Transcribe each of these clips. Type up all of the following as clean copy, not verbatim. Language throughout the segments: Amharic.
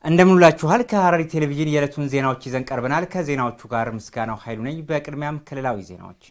እንደምንላችኋል ከሐረሪ ቴሌቪዥን የዕለቱን ዜናዎች ይዘን ቀርበናል። ከዜናዎቹ ጋር ምስጋናው ኃይሉ ነኝ። በቅድሚያም ክልላዊ ዜናዎች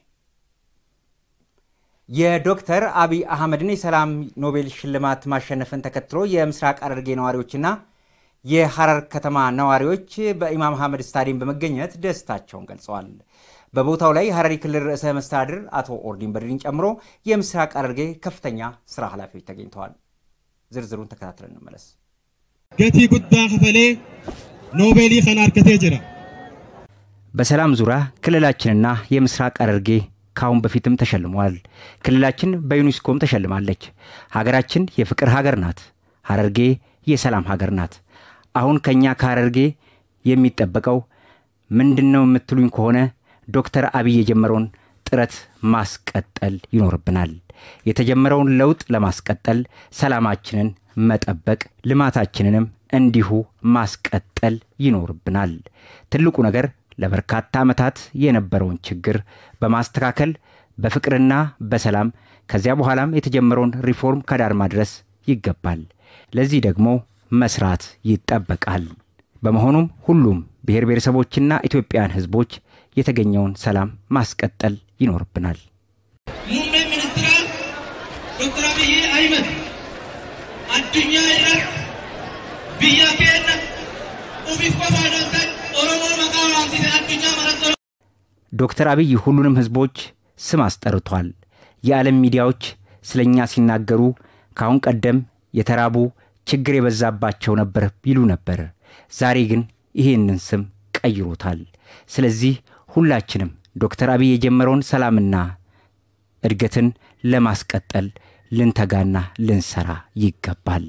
የዶክተር አብይ አህመድን የሰላም ኖቤል ሽልማት ማሸነፍን ተከትሎ የምስራቅ ሐረርጌ ነዋሪዎችና የሐረር ከተማ ነዋሪዎች በኢማም አህመድ ስታዲየም በመገኘት ደስታቸውን ገልጸዋል። በቦታው ላይ የሐረሪ ክልል ርዕሰ መስተዳድር አቶ ኦርዲን በድሪን ጨምሮ የምስራቅ ሐረርጌ ከፍተኛ ስራ ኃላፊዎች ተገኝተዋል። ዝርዝሩን ተከታትለን እንመለስ። ገቲ ጉዳ ከፈሌ ኖቤሊ ኸናርከቴ ጅራ በሰላም ዙሪያ ክልላችንና የምስራቅ ሐረርጌ ካሁን በፊትም ተሸልሟል። ክልላችን በዩኔስኮም ተሸልማለች። ሀገራችን የፍቅር ሀገር ናት። ሐረርጌ የሰላም ሀገር ናት። አሁን ከኛ ከሐረርጌ የሚጠበቀው ምንድነው የምትሉኝ ከሆነ ዶክተር አብይ የጀመረውን ጥረት ማስቀጠል ይኖርብናል። የተጀመረውን ለውጥ ለማስቀጠል ሰላማችንን መጠበቅ ልማታችንንም እንዲሁ ማስቀጠል ይኖርብናል። ትልቁ ነገር ለበርካታ ዓመታት የነበረውን ችግር በማስተካከል በፍቅርና በሰላም ከዚያ በኋላም የተጀመረውን ሪፎርም ከዳር ማድረስ ይገባል። ለዚህ ደግሞ መስራት ይጠበቃል። በመሆኑም ሁሉም ብሔር ብሔረሰቦችና ኢትዮጵያውያን ህዝቦች የተገኘውን ሰላም ማስቀጠል ይኖርብናል። ሙምሜ ሚኒስትር ዶክተር አብይ አህመድ አዱኛ ይራት ቢያከና ኡፊፍ ቆፋዶንተን ኦሮሞ መቃዋምቲ አዱኛ መረጠ ዶክተር አብይ ሁሉንም ህዝቦች ስም አስጠርቷል። የዓለም ሚዲያዎች ስለኛ ሲናገሩ ካሁን ቀደም የተራቡ ችግር የበዛባቸው ነበር ይሉ ነበር። ዛሬ ግን ይሄንን ስም ቀይሮታል። ስለዚህ ሁላችንም ዶክተር አብይ የጀመረውን ሰላምና እድገትን ለማስቀጠል ልንተጋና ልንሰራ ይገባል።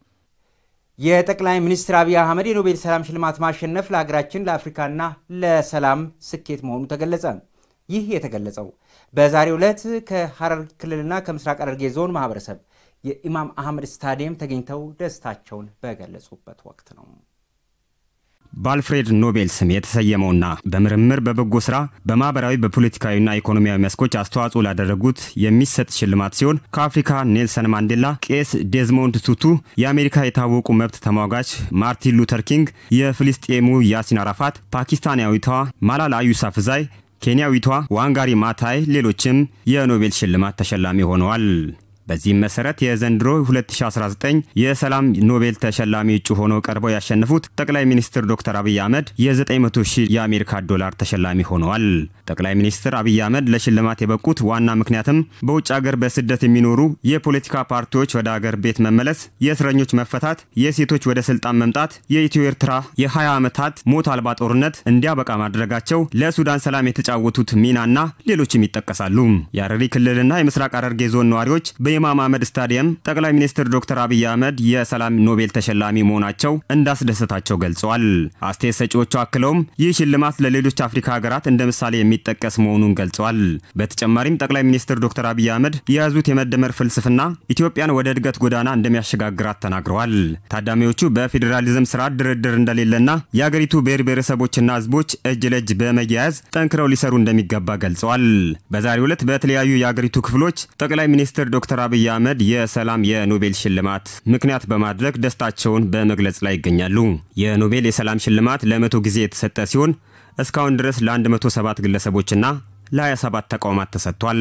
የጠቅላይ ሚኒስትር አብይ አህመድ የኖቤል ሰላም ሽልማት ማሸነፍ ለሀገራችን ለአፍሪካና ለሰላም ስኬት መሆኑ ተገለጸ። ይህ የተገለጸው በዛሬው ዕለት ከሐረር ክልልና ከምስራቅ ሐረርጌ ዞን ማህበረሰብ የኢማም አህመድ ስታዲየም ተገኝተው ደስታቸውን በገለጹበት ወቅት ነው። በአልፍሬድ ኖቤል ስም የተሰየመውና በምርምር በበጎ ስራ በማህበራዊ በፖለቲካዊና ኢኮኖሚያዊ መስኮች አስተዋጽኦ ላደረጉት የሚሰጥ ሽልማት ሲሆን ከአፍሪካ ኔልሰን ማንዴላ፣ ቄስ ዴዝሞንድ ቱቱ፣ የአሜሪካ የታወቁ መብት ተሟጋች ማርቲን ሉተር ኪንግ፣ የፍልስጤሙ ያሲን አራፋት፣ ፓኪስታናዊቷ ማላላ ዩሳፍዛይ፣ ኬንያዊቷ ዋንጋሪ ማታይ ሌሎችም የኖቤል ሽልማት ተሸላሚ ሆነዋል። በዚህም መሰረት የዘንድሮ 2019 የሰላም ኖቤል ተሸላሚ እጩ ሆነው ቀርበው ያሸነፉት ጠቅላይ ሚኒስትር ዶክተር አብይ አህመድ የ900,000 የአሜሪካ ዶላር ተሸላሚ ሆነዋል። ጠቅላይ ሚኒስትር አብይ አህመድ ለሽልማት የበቁት ዋና ምክንያትም በውጭ ሀገር በስደት የሚኖሩ የፖለቲካ ፓርቲዎች ወደ ሀገር ቤት መመለስ፣ የእስረኞች መፈታት፣ የሴቶች ወደ ስልጣን መምጣት፣ የኢትዮ ኤርትራ የ20 ዓመታት ሞት አልባ ጦርነት እንዲያበቃ ማድረጋቸው፣ ለሱዳን ሰላም የተጫወቱት ሚናና ሌሎችም ይጠቀሳሉ። የሐረሪ ክልልና የምስራቅ ሐረርጌ ዞን ነዋሪዎች በኢማም አህመድ ስታዲየም ጠቅላይ ሚኒስትር ዶክተር አብይ አህመድ የሰላም ኖቤል ተሸላሚ መሆናቸው እንዳስደሰታቸው ገልጸዋል። አስተያየት ሰጪዎቹ አክለውም ይህ ሽልማት ለሌሎች አፍሪካ ሀገራት እንደ ምሳሌ የሚጠቀስ መሆኑን ገልጸዋል። በተጨማሪም ጠቅላይ ሚኒስትር ዶክተር አብይ አህመድ የያዙት የመደመር ፍልስፍና ኢትዮጵያን ወደ እድገት ጎዳና እንደሚያሸጋግራት ተናግረዋል። ታዳሚዎቹ በፌዴራሊዝም ስርዓት ድርድር እንደሌለና የሀገሪቱ ብሔር ብሔረሰቦችና ህዝቦች እጅ ለእጅ በመያያዝ ጠንክረው ሊሰሩ እንደሚገባ ገልጸዋል። በዛሬው ዕለት በተለያዩ የሀገሪቱ ክፍሎች ጠቅላይ ሚኒስትር ዶክተር አብይ አህመድ የሰላም የኖቤል ሽልማት ምክንያት በማድረግ ደስታቸውን በመግለጽ ላይ ይገኛሉ። የኖቤል የሰላም ሽልማት ለ100 ጊዜ የተሰጠ ሲሆን እስካሁን ድረስ ለ107 ግለሰቦችና ለ27 ተቋማት ተሰጥቷል።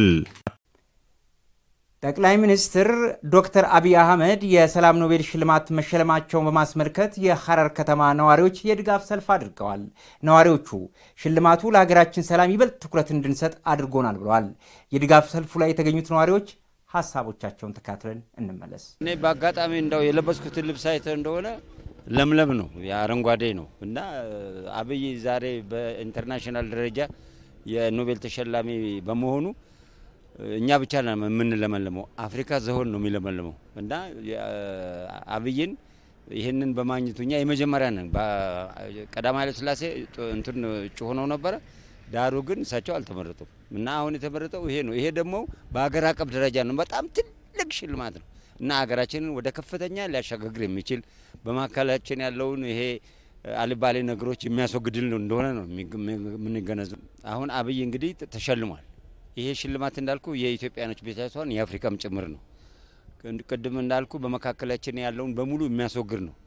ጠቅላይ ሚኒስትር ዶክተር አብይ አህመድ የሰላም ኖቤል ሽልማት መሸለማቸውን በማስመልከት የሐረር ከተማ ነዋሪዎች የድጋፍ ሰልፍ አድርገዋል። ነዋሪዎቹ ሽልማቱ ለሀገራችን ሰላም ይበልጥ ትኩረት እንድንሰጥ አድርጎናል ብለዋል። የድጋፍ ሰልፉ ላይ የተገኙት ነዋሪዎች ሐሳቦቻቸውን ተካትለን እንመለስ። እኔ በአጋጣሚ እንደው የለበስኩት ልብስ አይተ እንደሆነ ለምለም ነው፣ ያረንጓዴ ነው እና አብይ ዛሬ በኢንተርናሽናል ደረጃ የኖቤል ተሸላሚ በመሆኑ እኛ ብቻ ነን የምንለመልመው፣ አፍሪካ ዘሆን ነው የሚለመልመው እና አብይን ይሄንን በማግኘቱኛ የመጀመሪያ ነን። ቀዳማዊ ኃይለ ሥላሴ እንትን እጩ ሆነው ነበር። ዳሩ ግን እሳቸው አልተመረጡም እና አሁን የተመረጠው ይሄ ነው። ይሄ ደግሞ በአገር አቀፍ ደረጃ ነው፣ በጣም ትልቅ ሽልማት ነው እና ሀገራችንን ወደ ከፍተኛ ሊያሻጋግር የሚችል በማካከላችን ያለውን ይሄ አልባሌ ነገሮች የሚያስወግድልን እንደሆነ ነው የምንገነዘበው። አሁን አብይ እንግዲህ ተሸልሟል። ይሄ ሽልማት እንዳልኩ የኢትዮጵያኖች ብቻ ሳይሆን የአፍሪካም ጭምር ነው። ቅድም እንዳልኩ በመካከላችን ያለውን በሙሉ የሚያስወግድ ነው።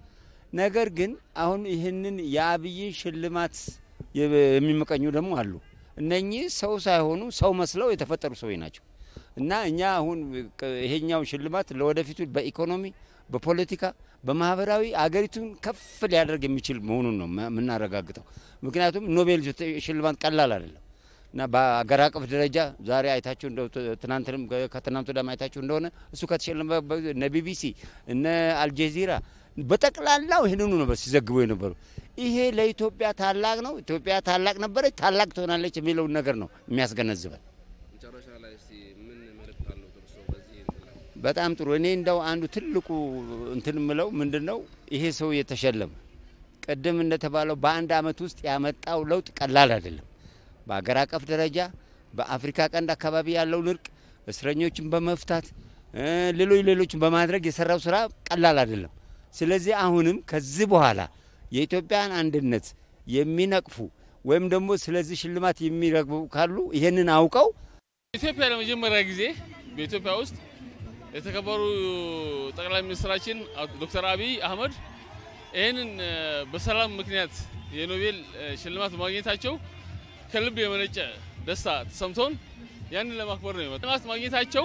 ነገር ግን አሁን ይሄንን የአብይ ሽልማት የሚመቀኙ ደግሞ አሉ እነኚህ ሰው ሳይሆኑ ሰው መስለው የተፈጠሩ ሰዎች ናቸው እና እኛ አሁን ይሄኛው ሽልማት ለወደፊቱ በኢኮኖሚ በፖለቲካ በማህበራዊ አገሪቱን ከፍ ሊያደርግ የሚችል መሆኑን ነው ምናረጋግጠው ምክንያቱም ኖቤል ሽልማት ቀላል አይደለም እና በአገር አቀፍ ደረጃ ዛሬ አይታችሁ እንደው ትናንትንም ከትናንቱ ደም አይታችሁ እንደሆነ እሱ ከተሸለመ እነ ቢቢሲ እነ አልጀዚራ በጠቅላላው ይሄንኑ ነው ሲዘግቡ የነበሩ ይሄ ለኢትዮጵያ ታላቅ ነው ኢትዮጵያ ታላቅ ነበረች ታላቅ ትሆናለች የሚለው ነገር ነው የሚያስገነዝበን መጨረሻ ላይ እስቲ ምን መልእክት አለው ተርሶ በዚህ በጣም ጥሩ እኔ እንደው አንዱ ትልቁ እንትን ምለው ምንድነው ይሄ ሰው የተሸለመ ቀደም እንደተባለው በአንድ አመት ውስጥ ያመጣው ለውጥ ቀላል አይደለም በአገር አቀፍ ደረጃ በአፍሪካ ቀንድ አካባቢ ያለው ንርቅ እስረኞችን በመፍታት ሌሎችን በማድረግ የሰራው ስራ ቀላል አይደለም ስለዚህ አሁንም ከዚህ በኋላ የኢትዮጵያን አንድነት የሚነቅፉ ወይም ደግሞ ስለዚህ ሽልማት የሚረግቡ ካሉ ይሄንን አውቀው ኢትዮጵያ ለመጀመሪያ ጊዜ በኢትዮጵያ ውስጥ የተከበሩ ጠቅላይ ሚኒስትራችን ዶክተር አብይ አህመድ ይሄንን በሰላም ምክንያት የኖቤል ሽልማት ማግኘታቸው ከልብ የመነጨ ደስታ ተሰምቶን ያንን ለማክበር ነው የመጣው ማግኘታቸው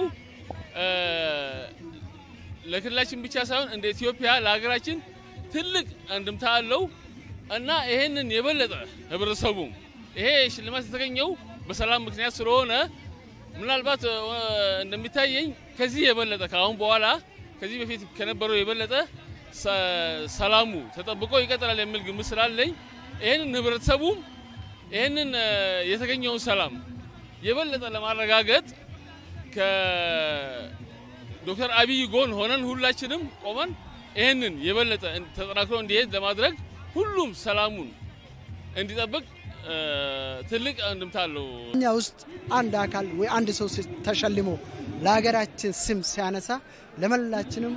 ለክልላችን ብቻ ሳይሆን እንደ ኢትዮጵያ ለሀገራችን ትልቅ አንድምታ አለው እና ይሄንን የበለጠ ህብረተሰቡ ይሄ ሽልማት የተገኘው በሰላም ምክንያት ስለሆነ ምናልባት እንደሚታየኝ ከዚህ የበለጠ ካሁን በኋላ ከዚህ በፊት ከነበረው የበለጠ ሰላሙ ተጠብቆ ይቀጥላል የሚል ግምት ስላለኝ ይሄንን ህብረተሰቡ ይሄንን የተገኘውን ሰላም የበለጠ ለማረጋገጥ ከዶክተር አብይ ጎን ሆነን ሁላችንም ቆመን ይሄንን የበለጠ ተጠናክሮ እንዲሄድ ለማድረግ ሁሉም ሰላሙን እንዲጠብቅ ትልቅ አንድምታ አለው እኛ ውስጥ አንድ አካል ወይ አንድ ሰው ተሸልሞ ለሀገራችን ስም ሲያነሳ ለመላችንም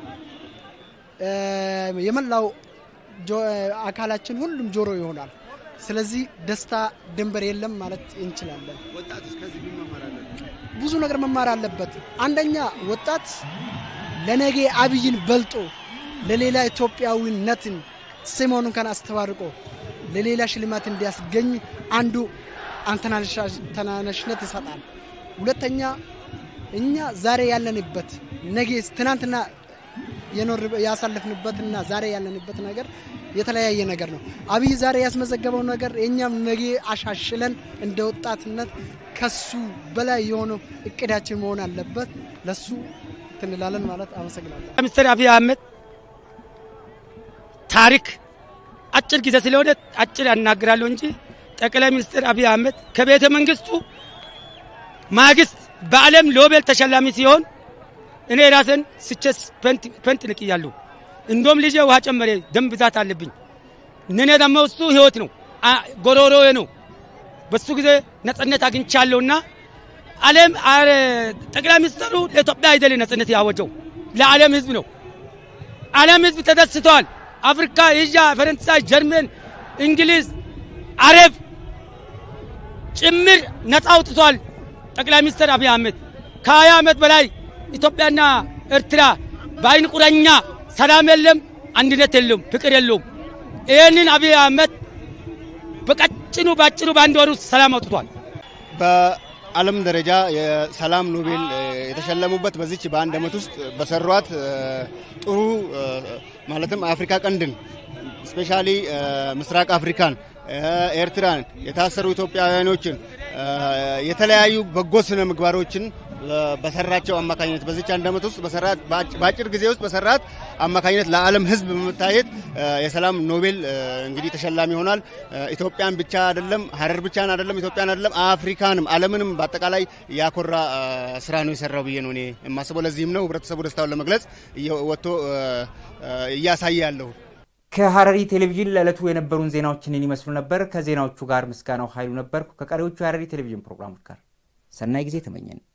የመላው አካላችን ሁሉም ጆሮ ይሆናል ስለዚህ ደስታ ድንበር የለም ማለት እንችላለን ወጣት እስከዚህ መማር አለበት ብዙ ነገር መማር አለበት አንደኛ ወጣት ለነገ አብይን በልጦ ለሌላ ኢትዮጵያዊነትን ስሙን ከን አስተዋርቆ ለሌላ ሽልማት እንዲያስገኝ አንዱ አንተናነሽነት ይሰጣል ሁለተኛ እኛ ዛሬ ያለንበት ነገ ትናንትና ያሳለፍንበትና ዛሬ ያለንበት ነገር የተለያየ ነገር ነው አብይ ዛሬ ያስመዘገበው ነገር እኛም ነገ አሻሽለን እንደ ወጣትነት ከሱ በላይ የሆነ እቅዳችን መሆን አለበት ለሱ ትንላለን ማለት አመሰግናለሁ ሚስተር አብይ አህመድ ታሪክ አጭር ጊዜ ስለሆነ አጭር ያናግራሉ እንጂ ጠቅላይ ሚኒስትር አብይ አህመድ ከቤተ መንግስቱ ማግስት በአለም ኖቤል ተሸላሚ ሲሆን እኔ ራስን ስቸስ ፐንት ንቅያለሁ እንደም ልጄ ውሃ ጨመረ ደም ብዛት አለብኝ ነኔ ደግሞ እሱ ህይወት ነው ጎሮሮዬ ነው በሱ ጊዜ ነጻነት አግኝቻለሁና ዓለም ጠቅላይ ሚኒስትሩ ለኢትዮጵያ አይደል ነጻነት ያወጀው ለዓለም ህዝብ ነው ዓለም ህዝብ ተደስቷል አፍሪካ ኤዥያ ፈረንሳይ ጀርመን እንግሊዝ አረብ ጭምር ነፃ አውጥቷል ጠቅላይ ሚኒስትር አብይ አህመድ ከ20 ዓመት በላይ ኢትዮጵያና ኤርትራ ባይን ቁራኛ ሰላም የለም አንድነት የለም ፍቅር የለም ይሄንን አብይ አህመድ በቀጭኑ ባጭሩ ባንድ ወር ውስጥ ሰላም አውጥቷል በዓለም ደረጃ የሰላም ኖቤል የተሸለሙበት በዚች በአንድ አመት ውስጥ በሰሯት ጥሩ ማለትም አፍሪካ ቀንድን ስፔሻሊ ምስራቅ አፍሪካን ኤርትራን የታሰሩ ኢትዮጵያውያኖችን የተለያዩ በጎ ስነ ምግባሮችን በሰራቸው አማካኝነት በዚች አንድ አመት ውስጥ በሰራት ባጭር ጊዜ ውስጥ በሰራት አማካኝነት ለዓለም ህዝብ በመታየት የሰላም ኖቤል እንግዲህ ተሸላሚ ሆኗል ኢትዮጵያን ብቻ አይደለም ሀረር ብቻን አይደለም ኢትዮጵያን አይደለም አፍሪካንም ዓለምንም በአጠቃላይ ያኮራ ስራ ነው የሰራው ብዬ ነው እኔ የማስበው ለዚህም ነው ህብረተሰቡ ደስታውን ለመግለጽ ወጥቶ እያሳየ ያለው ከሐረሪ ቴሌቪዥን ለዕለቱ የነበሩን ዜናዎችን ይመስሉ ነበር ከዜናዎቹ ጋር ምስጋናው ኃይሉ ነበርኩ ከቀሪዎቹ የሐረሪ ቴሌቪዥን ፕሮግራሞች ጋር ሰናይ ጊዜ ተመኘን